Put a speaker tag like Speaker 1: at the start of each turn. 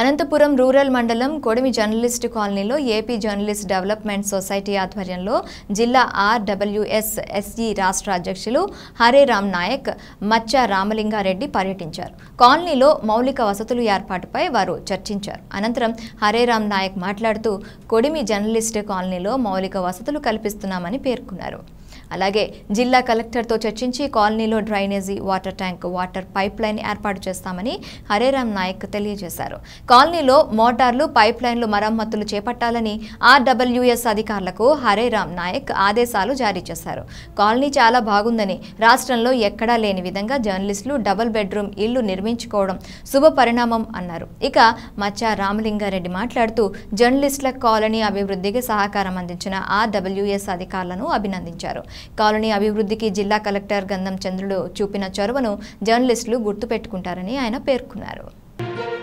Speaker 1: Anantapuram rural మండలం Kodimi journalist కాలనీలో AP journalist development society ఆధ్వర్యంలో జిల్లా RWS SE రాష్ట్ర అధ్యక్షులు హరేరామ్ నాయక్ మచ్చ రామలింగారెడ్డి పర్యటించారు. కాలనీలో మౌలిక వసతుల ఏర్పాటుపై వారు చర్చించారు. అనంతరం హరేరామ్ నాయక్ మాట్లాడుతూ కొడిమి జర్నలిస్ట్ కాలనీలో మౌలిక వసతులు కల్పిస్తున్నామని పేర్కొన్నారు. అలాగే జిల్లా కలెక్టర్తో చర్చించి కాలనీలో drainage, water tank, water pipe line ఏర్పాటు చేస్తామని హరేరామ్ నాయక్ తెలియజేశారు. కాలనీలో మోటార్లు, పైప్ లైన్లు మరమ్మతులు చేపట్టాలని RWS అధికారులకు హరేరామ్ నాయక్ ఆదేశాలు జారీ చేశారు. కాలనీ చాలా బాగుందని, రాష్ట్రంలో ఎక్కడా లేని విధంగా జర్నలిస్టులు డబుల్ బెడ్రూమ్ ఇళ్లు నిర్మించుకోవడం శుభ పరిణామం అన్నారు. ఇక మచ్చ రామలింగారెడ్డి మాట్లాడుతూ జర్నలిస్టుల కాలనీ అభివృద్ధికి సహకారం అందించిన RWS అధికారులను అభినందించారు. కాలనీ అభివృద్ధికి జిల్లా కలెక్టర్ గంధం చంద్రుడు చూపిన చొరవను జర్నలిస్టులు గుర్తుపెట్టుకుంటారని ఆయన పేర్కొన్నారు.